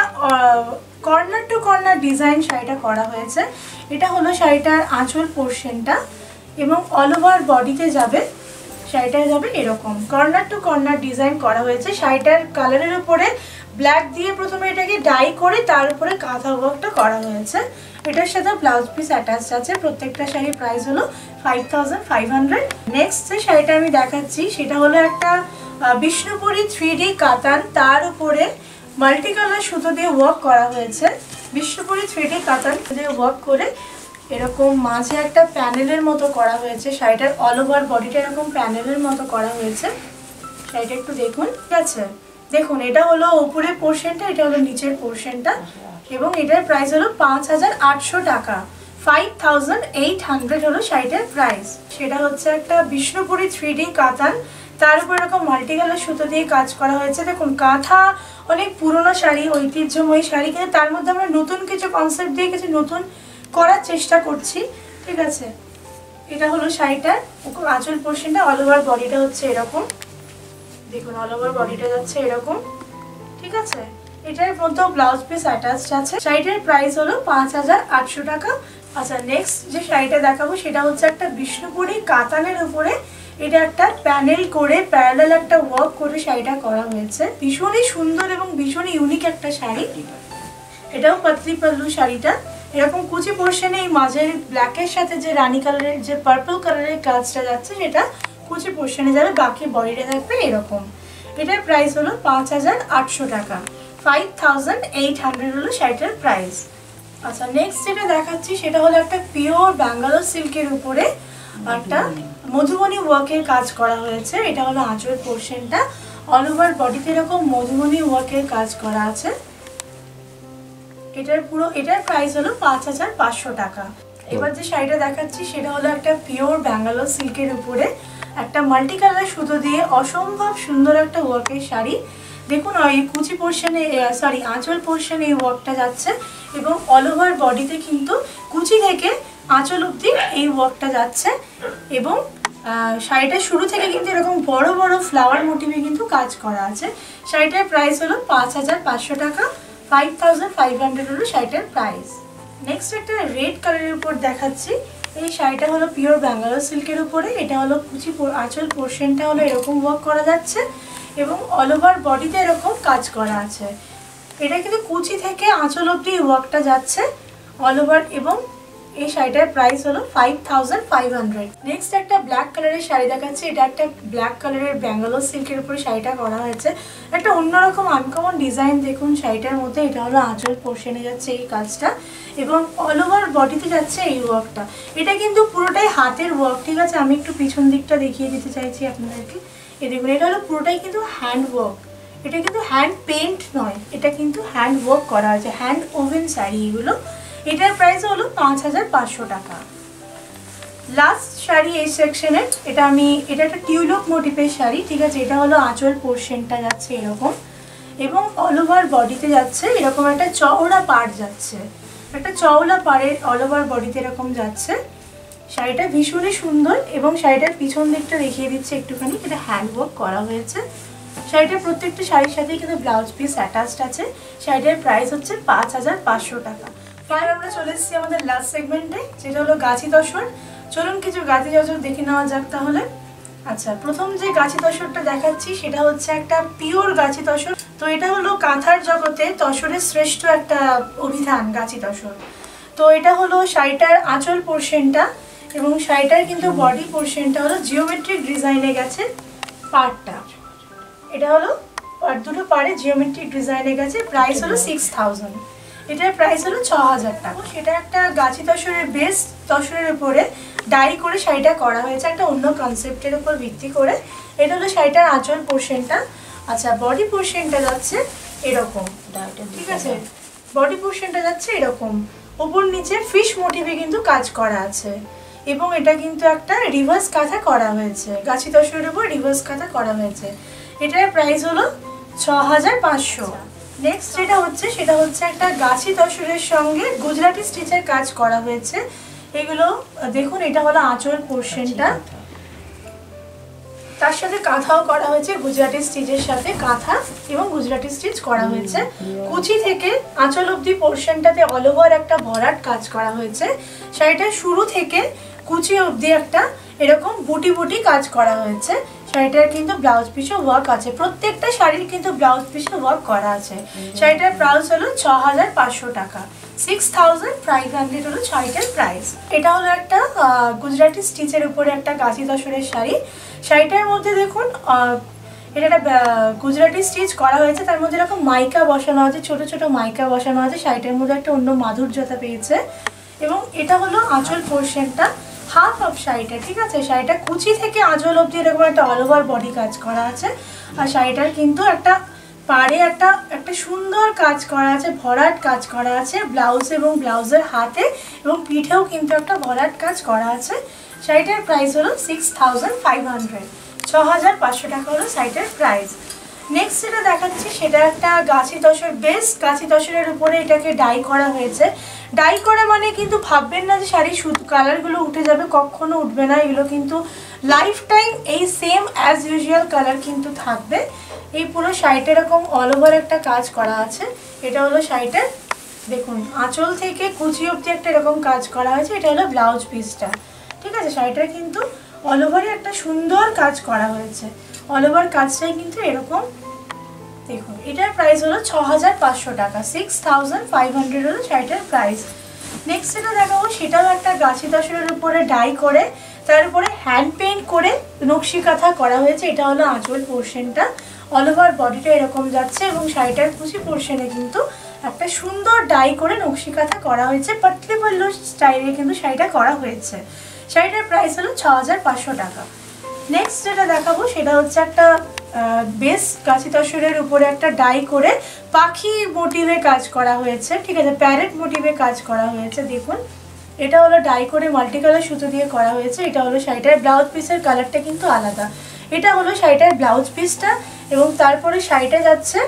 কর্নার টু কর্নার ডিজাইন শাড়িটা করা হয়েছে। এটা হলো শাড়িটার আঁচল পোর্শনটা, এবং অল ওভার বডিতে যাবে শাড়িটা যাবে এরকম কর্নার টু কর্নার ডিজাইন করা হয়েছে। শাড়িটার কালারের উপরে ব্ল্যাক দিয়ে প্রথমে এটাকে ডাই করে তার উপরে কাঁথা ওয়ার্কটা করা হয়েছে। এটার সাথে ব্লাউজ পিস অ্যাটাচড আছে। প্রত্যেকটা শাড়ির প্রাইস হলো five thousand five hundred. Next যে শাড়িটা আমি দেখাচ্ছি সেটা হলো একটা বিষ্ণুপুরি থ্রি ডি কাতান, তার উপরে মাল্টি কালার সুতো দিয়ে ওয়ার্ক করা হয়েছে। বিষ্ণুপুরি থ্রি ডি কাতান দিয়ে ওয়ার্ক করে এরকম মাঝে একটা প্যানেলের মতো করা হয়েছে। শাড়িটার অল ওভার বডিটা এরকম প্যানেলের মতো করা হয়েছে। শাড়িটা একটু দেখুন, ঠিক আছে। দেখুন, এটা হলো উপরের পোর্শনটা, এটা হলো নিচের পোর্শনটা, এবং এটার প্রাইস হলো পাঁচ হাজার আটশো টাকা, ফাইভ থাউজেন্ড এইট হান্ড্রেড হলো শাড়িটার প্রাইস। সেটা হচ্ছে একটা বিষ্ণুপুরি থ্রি ডি কাতান, তার উপর এরকম মাল্টি কালার সুতো দিয়ে কাজ করা হয়েছে। দেখুন, কাঁথা অনেক পুরোনো শাড়ি, ঐতিহ্যময়ী শাড়ি, কিন্তু তার মধ্যে আমরা নতুন কিছু কনসেপ্ট দিয়ে কিছু নতুন করার চেষ্টা করছি, ঠিক আছে। এটা হলো শাড়িটার আঁচল পোর্শনটা। অল ওভার বডিটা হচ্ছে এরকম, দেখুন অল ওভার বডিটা যাচ্ছে এরকম, ঠিক আছে। এটার মধ্যেও ব্লাউজ পিস অ্যাটাচড আছে। শাড়িটার প্রাইস হলো পাঁচ হাজার আটশো টাকা। আচ্ছা, নেক্সট যে শাড়িটা দেখাবো সেটা হচ্ছে একটা বিষ্ণুপুরি কাতানের উপরে এটা একটা প্যানেল করে প্যারালাল একটা ওয়ার্ক করে শাড়িটা করা হয়েছে। ভীষণই সুন্দর এবং ভীষণই ইউনিক একটা শাড়ি। এটাও পাতলি পাল্লু শাড়িটা। এরকম কুচি পোর্শনে এই মাঝের ব্ল্যাকের সাথে যে রানী কালারের যে পার্পল কালারের কাজটা যাচ্ছে সেটা কুচি পোর্শনে যাবে, বাকি বডিটা থাকবে এরকম। এটার প্রাইস হলো পাঁচ হাজার আটশো টাকা, ফাইভ থাউজেন্ড এইট হান্ড্রেড হলো শাড়িটার প্রাইস। আচ্ছা, নেক্সট যেটা দেখাচ্ছি সেটা হলো একটা পিওর ব্যাঙ্গালোর সিল্কের উপরে একটা মধুবনী ওয়ার্কের কাজ করা হয়েছে। এটা হলো আঁচল পোর্শনটা। অল ওভার বডিতে এরকম মধুবনী ওয়ার্কের কাজ করা আছে। এটার পুরো এটার প্রাইস হলো পাঁচ হাজার পাঁচশো টাকা। এবার যে শাড়িটা দেখাচ্ছি সেটা হলো একটা পিওর ব্যাঙ্গালোর সিল্কের উপরে একটা মাল্টি কালার সুতো দিয়ে অসম্ভব সুন্দর একটা ওয়ার্কের শাড়ি। দেখুন, এই কুচি পোর্শনে সরি আঁচল পোর্শনে এই ওয়ার্কটা যাচ্ছে, এবং অল ওভার বডিতে কিন্তু কুচি থেকে আঁচল অবধি এই ওয়ার্কটা যাচ্ছে, এবং শাড়িটার শুরু থেকে কিন্তু এরকম বড় বড় ফ্লাওয়ার মোটিভে কিন্তু কাজ করা আছে। শাড়িটার প্রাইস হলো পাঁচ হাজার পাঁচশো টাকা, ফাইভ থাউজেন্ড ফাইভ হান্ড্রেড হলো শাড়িটার প্রাইস। নেক্সট একটা রেড কালারের উপর দেখাচ্ছি। এই শাড়িটা হলো পিওর ব্যাঙ্গালোর সিল্কের উপরে। এটা হলো কুচি আঁচল পোর্শনটা হলো এরকম ওয়ার্ক করা যাচ্ছে, এবং অল ওভার বডিতে এরকম কাজ করা আছে। এটা কিন্তু কুচি থেকে আঁচল অবধি ওয়ার্কটা যাচ্ছে অল ওভার, এবং এই শাড়িটার প্রাইস হলো five thousand five hundred. Next একটা ব্ল্যাক কালারের শাড়ি দেখাচ্ছি। এটা একটা ব্ল্যাক কালারের ব্যাঙ্গালোর সিল্কের উপরে শাড়িটা করা হয়েছে, একটা অন্যরকম আনকমন ডিজাইন। দেখুন শাড়িটার মধ্যে এটা হলো আঁচল পোর্শনে যাচ্ছে এই কাজটা, এবং অল ওভার বডিতে যাচ্ছে এই ওয়ার্কটা। এটা কিন্তু পুরোটাই হাতের ওয়ার্ক, ঠিক আছে। আমি একটু পিছন দিকটা দেখিয়ে দিতে চাইছি আপনাদেরকে। এই দেখুন এটা হলো পুরোটাই কিন্তু হ্যান্ড ওয়ার্ক, এটা কিন্তু হ্যান্ড পেন্ট নয়, এটা কিন্তু হ্যান্ড ওয়ার্ক করা আছে, হ্যান্ড ওভেন শাড়ি এগুলো। এটার প্রাইস হলো পাঁচ হাজার পাঁচশো টাকা। লাস্ট শাড়ি এই সেকশনের, এটা আমি এটা একটা টিউলিপ মোটিভের শাড়ি, ঠিক আছে। এটা হলো আঁচল পোর্শনটা যাচ্ছে এরকম, এবং অল ওভার বডিতে যাচ্ছে এরকম একটা চওড়া পাড় যাচ্ছে, একটা চওড়া পাড়ের অল ওভার বডিতে এরকম যাচ্ছে। শাড়িটা ভীষণই সুন্দর, এবং শাড়িটার পিছন দিকটা দেখিয়ে দিচ্ছে একটুখানি, এটা হ্যান্ড ওয়ার্ক করা হয়েছে। শাড়িটার প্রত্যেকটা শাড়ির সাথেই কিন্তু ব্লাউজ পিস অ্যাটাচড আছে। শাড়িটার প্রাইস হচ্ছে পাঁচ হাজার পাঁচশো টাকা। এবার আমরা চলে এসেছি আমাদের লাস্ট সেগমেন্টে, যেটা হলো গাছি তসর। চলুন কিছু গাছি তসর দেখে নেওয়া যাক তাহলে। আচ্ছা, প্রথম যে গাছি তসরটা দেখাচ্ছি সেটা হচ্ছে একটা পিওর গাছি তসর। তো এটা হলো কাঁথার জগতে তসরের শ্রেষ্ঠ একটা অভিধান গাছি তসর। তো এটা হলো শাড়িটার আঁচল পোর্শনটা, এবং শাড়িটার কিন্তু বডি পোর্শনটা হলো জিওমেট্রিক ডিজাইনে গেছে পার্টটা। এটা হলো আর দুটো পাড়ে জিওমেট্রিক ডিজাইনে গেছে। প্রাইস হলো সিক্স থাউজেন্ড। এটার প্রাইস হলো ছ হাজার টাকা। সেটা একটা গাছি তসরের বেস তসরের উপরে ডাই করে শাড়িটা করা হয়েছে একটা অন্য কনসেপ্টের উপর ভিত্তি করে। এটা হলো শাড়িটার আঁচল পোর্শনটা। আচ্ছা, বডি পোর্শনটা যাচ্ছে এরকম, ঠিক আছে। বডি পোর্শনটা যাচ্ছে এরকম, উপর নিচে ফিশ মোটিভে কিন্তু কাজ করা আছে, এবং এটা কিন্তু একটা রিভার্স কাঁথা করা হয়েছে, গাছি তসরের উপর রিভার্স কাঁথা করা হয়েছে। এটার প্রাইস হলো ছ হাজার পাঁচশো। নেক্সট যেটা হচ্ছে সেটা হচ্ছে একটা গাছি তসরের সঙ্গে গুজরাটি স্টিচের কাজ করা হয়েছে। এগুলো দেখুন, এটা হলো আঁচল পোর্শনটা, তার সাথে কাঁথাও করা হয়েছে, গুজরাটি স্টিচের সাথে কাঁথা এবং গুজরাটি স্টিচ করা হয়েছে। কুচি থেকে আঁচল অবধি পোর্শনটাতে অল ওভার একটা ভরাট কাজ করা হয়েছে। শাড়িটার শুরু থেকে কুচি অবধি একটা এরকম বুটি বুটি কাজ করা হয়েছে। শাড়িটার কিন্তু ব্লাউজ পিসে ওয়ার্ক আছে, প্রত্যেকটা শাড়ির কিন্তু ব্লাউজ পিসে ওয়ার্ক করা আছে। শাড়িটার প্রাইস হলো ছ হাজার পাঁচশো টাকা। সিক্স থাউজেন্ড ফাইভ হান্ড্রেড হলো শাড়িটার প্রাইস। এটা হলো একটা গুজরাটি স্টিচের উপরে একটা গাছি তসরের শাড়ি। শাড়িটার মধ্যে দেখুন এটা একটা গুজরাটি স্টিচ করা হয়েছে, তার মধ্যে এরকম মাইকা বসানো আছে, ছোট ছোট মাইকা বসানো আছে। শাড়িটার মধ্যে একটা অন্য মাধুর্যতা পেয়েছে, এবং এটা হলো আঁচল পোর্শনটা, হাফ অফ শাড়িটা, ঠিক আছে। শাড়িটা কুচি থেকে আঁচল অবধি এরকম একটা অল ওভার বডি কাজ করা আছে। আর শাড়িটার কিন্তু একটা পাড়ে একটা একটা সুন্দর কাজ করা আছে, ভরাট কাজ করা আছে ব্লাউজ এবং ব্লাউজের হাতে এবং পিঠেও কিন্তু একটা ভরাট কাজ করা আছে। শাড়িটার প্রাইস হলো সিক্স থাউজেন্ড ফাইভ হান্ড্রেড। ছ হাজার পাঁচশো টাকা হলো শাড়িটার প্রাইস। নেক্সট যেটা দেখাচ্ছি সেটা একটা গাছি তসর বেস, গাছি তসরের উপরে এটাকে ডাই করা হয়েছে। ডাই করা মানে কিন্তু ভাববেন না যে শাড়ির শুধু কালারগুলো উঠে যাবে, কখনো উঠবে না। এগুলো কিন্তু লাইফ টাইম এই সেম অ্যাজ ইউজুয়াল কালার কিন্তু থাকবে। এই পুরো শাড়িটা এরকম অল ওভার একটা কাজ করা আছে। এটা হলো শাড়িটার, দেখুন আঁচল থেকে কুচি অবধি একটা এরকম কাজ করা হয়েছে। এটা হলো ব্লাউজ পিসটা, ঠিক আছে। শাড়িটার কিন্তু অল ওভারে একটা সুন্দর কাজ করা হয়েছে। অল ওভার কাজটাই কিন্তু এরকম, দেখুন। এটার প্রাইস হলো ছ হাজার পাঁচশো টাকা। সিক্স থাউজেন্ড ফাইভ হান্ড্রেড হলো শাড়িটার প্রাইস। নেক্সট যেটা দেখাবো সেটাও একটা গাছি তসরের উপরে ডাই করে তার উপরে হ্যান্ড পেইন্ট করে নকশি কাঁথা করা হয়েছে। এটা হলো আঁচল পোর্শনটা, অল ওভার বডিটা এরকম যাচ্ছে, এবং শাড়িটার কুচি পোর্শনে কিন্তু একটা সুন্দর ডাই করে নকশি কাঁথা করা হয়েছে। পাতলি পাল্লু স্টাইলে কিন্তু শাড়িটা করা হয়েছে। শাড়িটার প্রাইস হলো ছ হাজার পাঁচশো টাকা। নেক্সট যেটা দেখাবো সেটা হচ্ছে একটা বেস গাছি তসরের উপরে একটা ডাই করে পাখি মোটিভে কাজ করা হয়েছে, ঠিক আছে, প্যারেট মোটিভে কাজ করা হয়েছে। দেখুন এটা হলো ডাই করে মাল্টি কালার সুতো দিয়ে করা হয়েছে। এটা হলো শাড়িটার ব্লাউজ পিসের কালারটা কিন্তু আলাদা। এটা হলো শাড়িটার ব্লাউজ পিসটা, এবং তারপরে শাড়িটা যাচ্ছে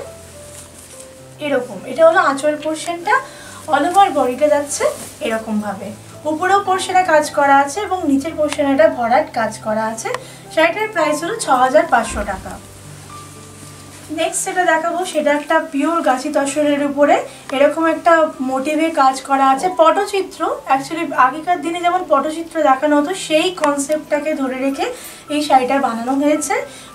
এরকম। এটা হলো আঁচল পোর্শনটা, অল ওভার বডিটা যাচ্ছে এরকম ভাবে। উপরেও পোর্শনে কাজ করা আছে এবং নিচের পোর্শনে একটা ভরাট কাজ করা আছে। শাড়িটার প্রাইস হলো ছ হাজার পাঁচশো টাকা। নেক্সট যেটা দেখাবো সেটা একটা পিওর গাছি তসরের উপরে এরকম একটা মোটিভে কাজ করা আছে, পটচিত্র। অ্যাকচুয়ালি আগেকার দিনে যেমন পটচিত্র দেখানো হতো সেই কনসেপ্টটাকে ধরে রেখে এই শাড়িটা বানানো হয়েছে।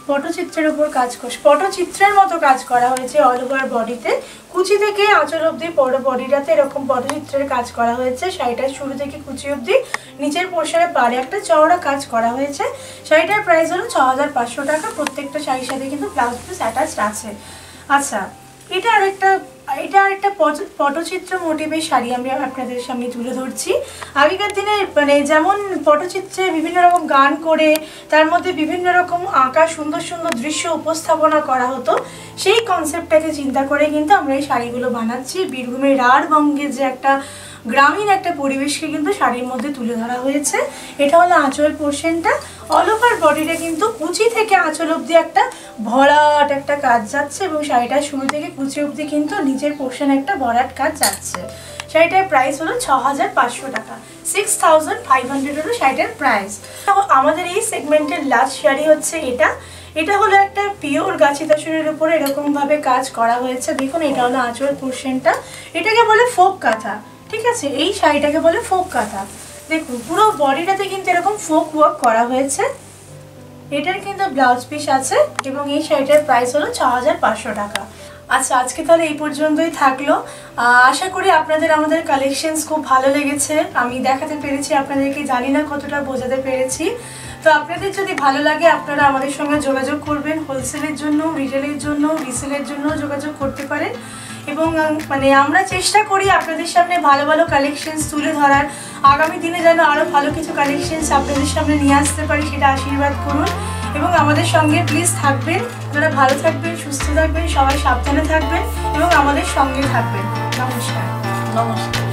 পটচিত্রের উপর কাজ করছে, পটচিত্রের মতো কাজ করা হয়েছে অল ওভার বডিতে। কুচি থেকে আঁচল অবধি পুরো বডিটাতে এরকম পটচিত্রের কাজ করা হয়েছে। শাড়িটার শুরু থেকে কুচি অবধি নিচের পোর্শনে পাড়ে একটা চওড়া কাজ করা হয়েছে। শাড়িটার প্রাইস হলো ছ হাজার পাঁচশো টাকা। প্রত্যেকটা শাড়ির সাথে কিন্তু ব্লাউজ পিস অ্যাটাচড আছে। আচ্ছা, এটা আরেকটা এটা আরেকটা পটচিত্র মোটিভের শাড়ি আমি আপনাদের সামনে তুলে ধরছি। আগেকার দিনে মানে যেমন পটচিত্রে বিভিন্ন রকম গান করে তার মধ্যে বিভিন্ন রকম আঁকা সুন্দর সুন্দর দৃশ্য উপস্থাপনা করা হতো, সেই কনসেপ্টটাকে চিন্তা করে কিন্তু আমরা এই শাড়িগুলো বানাচ্ছি। বীরভূমের রাঢ়বঙ্গের যে একটা গ্রামীণ একটা পরিবেশকে কিন্তু শাড়ির মধ্যে তুলে ধরা হয়েছে। এটা হলো আঁচল পোর্শনটা। অল ওভার বডিটা কিন্তু কুচি থেকে আঁচল অবধি একটা ভরাট একটা কাজ যাচ্ছে এবং শাড়িটার শুরু থেকে কুচি অবধি কিন্তু নিচের পোর্শনে একটা ভরাট কাজ যাচ্ছে। শাড়িটার প্রাইস হলো ছ হাজার পাঁচশো টাকা, সিক্স থাউজেন্ড ফাইভ হান্ড্রেড হলো শাড়িটার প্রাইস। আমাদের এই সেগমেন্টের লাস্ট শাড়ি হচ্ছে এটা। এটা হলো একটা পিওর গাছি তসরের উপরে এরকমভাবে কাজ করা হয়েছে। দেখুন, এটা হলো আঁচল পোর্শনটা। এটাকে বলে ফোক কাঁথা, ঠিক আছে? এই শাড়িটাকে বলে ফোক কাঁথা। দেখুন, পুরো বডিটাতে কিন্তু এরকম ফোক ওয়ার্ক করা হয়েছে। এটার কিন্তু ব্লাউজ পিস আছে এবং এই শাড়িটার প্রাইস হলো ছ হাজার পাঁচশো টাকা। আচ্ছা, আজকে তাহলে এই পর্যন্তই থাকলো। আশা করি আপনাদের আমাদের কালেকশনস খুব ভালো লেগেছে। আমি দেখাতে পেরেছি আপনাদেরকে, জানি না কতটা বোঝাতে পেরেছি। তো আপনাদের যদি ভালো লাগে আপনারা আমাদের সঙ্গে যোগাযোগ করবেন। হোলসেলের জন্য, রিটেলের জন্য, রিসেলের জন্য যোগাযোগ করতে পারেন। এবং মানে আমরা চেষ্টা করি আপনাদের সামনে ভালো ভালো কালেকশনস তুলে ধরার। আগামী দিনে যেন আরও ভালো কিছু কালেকশনস আপনাদের সামনে নিয়ে আসতে পারি, সেটা আশীর্বাদ করুন এবং আমাদের সঙ্গে প্লিজ থাকবেন। আপনারা ভালো থাকবেন, সুস্থ থাকবেন, সবাই সাবধানে থাকবেন এবং আমাদের সঙ্গে থাকবেন। নমস্কার। নমস্কার।